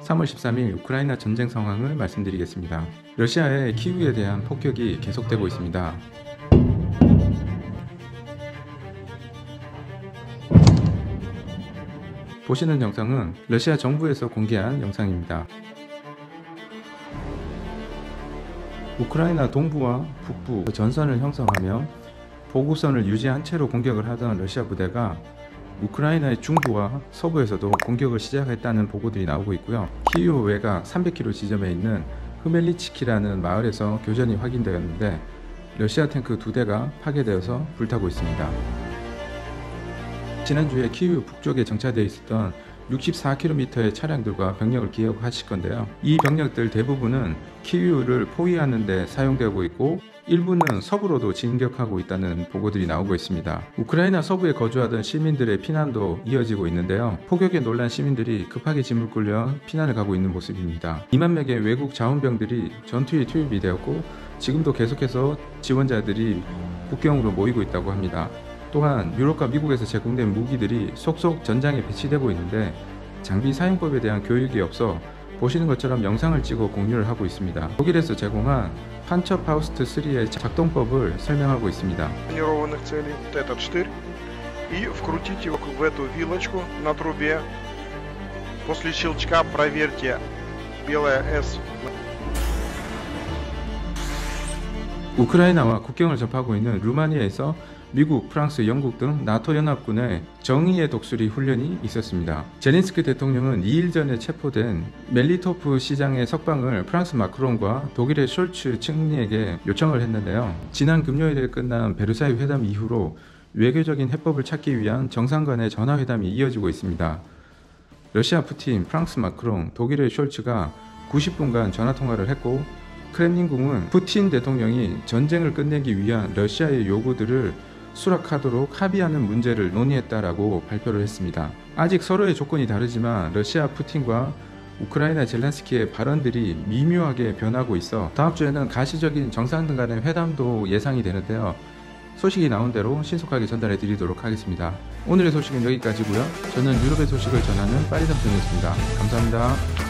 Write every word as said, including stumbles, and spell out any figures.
삼월 십삼일 우크라이나 전쟁 상황을 말씀드리겠습니다. 러시아의 키이우에 대한 폭격이 계속되고 있습니다. 보시는 영상은 러시아 정부에서 공개한 영상입니다. 우크라이나 동부와 북부 전선을 형성하며 보고선을 유지한 채로 공격을 하던 러시아 부대가 우크라이나의 중부와 서부에서도 공격을 시작했다는 보고들이 나오고 있고요. 키이우 외곽 삼백 킬로미터 지점에 있는 흐멜리츠키라는 마을에서 교전이 확인되었는데 러시아 탱크 두 대가 파괴되어서 불타고 있습니다. 지난주에 키이우 북쪽에 정차되어 있었던 육십사 킬로미터의 차량들과 병력을 기억하실 건데요. 이 병력들 대부분은 키이우를 포위하는 데 사용되고 있고 일부는 서부로도 진격하고 있다는 보고들이 나오고 있습니다. 우크라이나 서부에 거주하던 시민들의 피난도 이어지고 있는데요. 폭격에 놀란 시민들이 급하게 짐을 끌려 피난을 가고 있는 모습입니다. 이만 명의 외국 자원병들이 전투에 투입이 되었고 지금도 계속해서 지원자들이 국경으로 모이고 있다고 합니다. 또한 유럽과 미국에서 제공된 무기들이 속속 전장에 배치되고 있는데 장비 사용법에 대한 교육이 없어 보시는 것처럼 영상을 찍어 공유를 하고 있습니다. 독일에서 제공한 판처파우스트 삼의 작동법을 설명하고 있습니다. 우크라이나와 국경을 접하고 있는 루마니아에서 미국, 프랑스, 영국 등 나토 연합군의 정의의 독수리 훈련이 있었습니다. 제렌스키 대통령은 이 일 전에 체포된 멜리토프 시장의 석방을 프랑스 마크롱과 독일의 숄츠 총리에게 요청을 했는데요. 지난 금요일에 끝난 베르사유 회담 이후로 외교적인 해법을 찾기 위한 정상 간의 전화회담이 이어지고 있습니다. 러시아 푸틴, 프랑스 마크롱, 독일의 숄츠가 구십 분간 전화통화를 했고 크렘린궁은 푸틴 대통령이 전쟁을 끝내기 위한 러시아의 요구들을 수락하도록 합의하는 문제를 논의했다라고 발표를 했습니다. 아직 서로의 조건이 다르지만 러시아 푸틴과 우크라이나 젤렌스키의 발언들이 미묘하게 변하고 있어 다음 주에는 가시적인 정상들 간의 회담도 예상이 되는데요. 소식이 나온 대로 신속하게 전달해 드리도록 하겠습니다. 오늘의 소식은 여기까지고요. 저는 유럽의 소식을 전하는 빠리삼촌이었습니다. 감사합니다.